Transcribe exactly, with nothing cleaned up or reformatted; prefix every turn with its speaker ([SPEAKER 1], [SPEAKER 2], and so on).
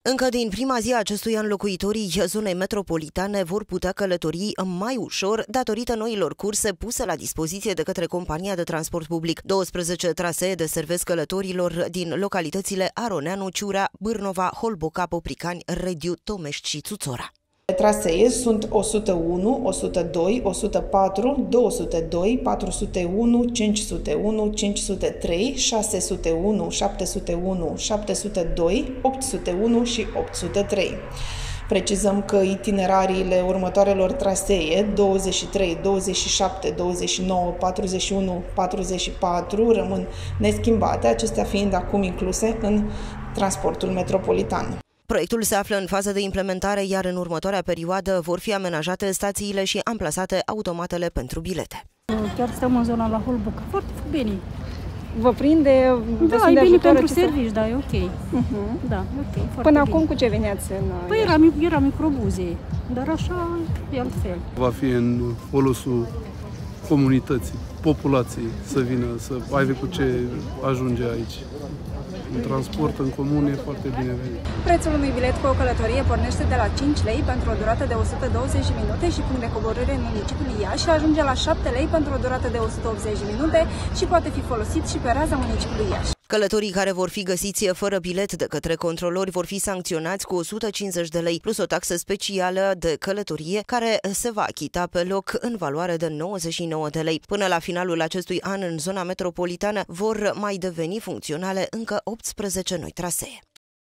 [SPEAKER 1] Încă din prima zi a acestui an, locuitorii zonei metropolitane vor putea călători mai ușor datorită noilor curse puse la dispoziție de către compania de transport public. douăsprezece trasee deservesc călătorilor din localitățile Aroneanu, Ciura, Bârnova, Holboca, Popricani, Rediu, Tomești și Țuțora.
[SPEAKER 2] Trasee sunt o sută unu, o sută doi, o sută patru, două sute doi, patru sute unu, cinci sute unu, cinci sute trei, șase sute unu, șapte sute unu, șapte sute doi, opt sute unu și opt sute trei. Precizăm că itinerariile următoarelor trasee douăzeci și trei, douăzeci și șapte, douăzeci și nouă, patruzeci și unu, patruzeci și patru rămân neschimbate, acestea fiind acum incluse în transportul metropolitan.
[SPEAKER 1] Proiectul se află în fază de implementare, iar în următoarea perioadă vor fi amenajate stațiile și amplasate automatele pentru bilete.
[SPEAKER 3] Chiar stăm în zona la Holboca, foarte bine.
[SPEAKER 4] Vă prinde?
[SPEAKER 3] Da, e bine pentru servici, da, e ok. Uh-huh. Da, ok.
[SPEAKER 4] Până acum
[SPEAKER 3] bine.
[SPEAKER 4] Cu ce veneați în...
[SPEAKER 3] Păi era, era microbuze, dar așa e altfel.
[SPEAKER 5] Va fi în folosul comunității, populației, să vină, să aibă cu ce ajunge aici. Un transport în comun e foarte binevenit.
[SPEAKER 6] Prețul unui bilet cu o călătorie pornește de la cinci lei pentru o durată de o sută douăzeci de minute și punct de coborâre în municipiul Iași și ajunge la șapte lei pentru o durată de o sută optzeci de minute și poate fi folosit și pe raza municipiului Iași.
[SPEAKER 1] Călătorii care vor fi găsiți fără bilet de către controlori vor fi sancționați cu o sută cincizeci de lei, plus o taxă specială de călătorie care se va achita pe loc în valoare de nouăzeci și nouă de lei. Până la finalul acestui an, în zona metropolitană vor mai deveni funcționale încă optsprezece noi trasee.